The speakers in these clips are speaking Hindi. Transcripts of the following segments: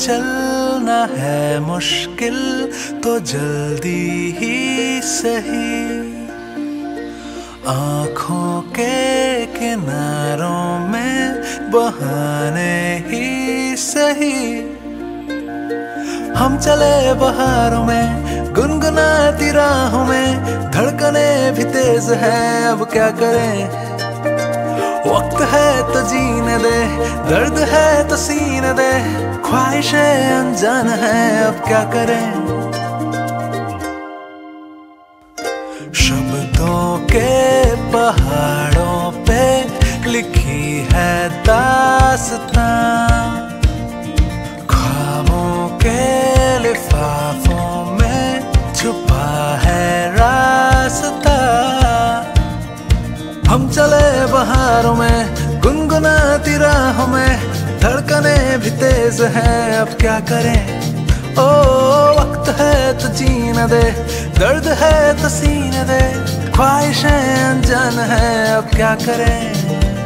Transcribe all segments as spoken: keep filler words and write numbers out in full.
चलना है मुश्किल तो जल्दी ही सही, आँखों के किनारों में बहाने ही सही। हम चले बहारों में गुनगुनाती राहों में, धड़कने भी तेज है अब क्या करें। वक्त है तो जीने दे, दर्द है तो सीने दे, ख्वाहिशें अनजान है अब क्या करें। शब्दों के पहाड़ों पे लिखी है दास्तां, ख्वाबों के लिफाफों में छुपा है रास्ता। हम चले बहारों में गुनगुनाती राहों में, धड़कने भी तेज है अब क्या करें। ओ वक्त है तो जीने दे, दर्द है तो सीने दे, ख्वाहिशें अनजान है अब क्या करें।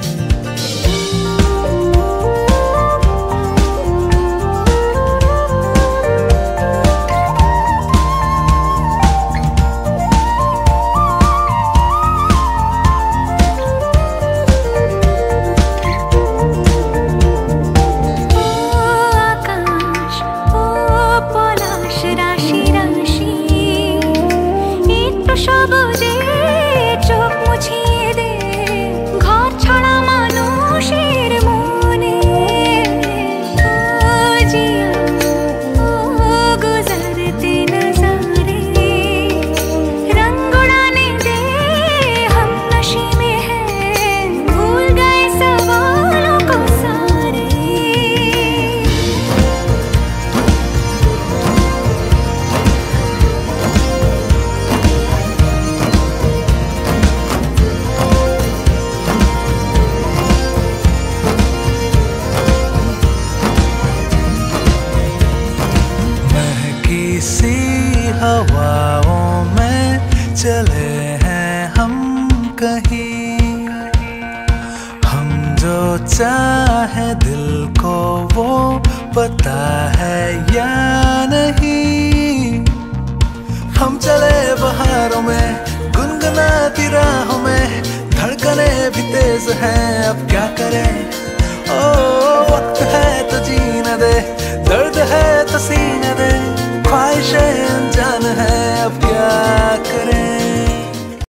सी हवाओं में चले हैं हम कहीं, हम जो चाहे दिल को वो पता है या नहीं। हम चले बहारों में गुनगुनाती राहों में, धड़कने भी तेज हैं अब क्या करें। ओ वक्त है तो जीने दे, दर्द है तो सीने दे, ख्वाहिशें अनजान है अब क्या करें।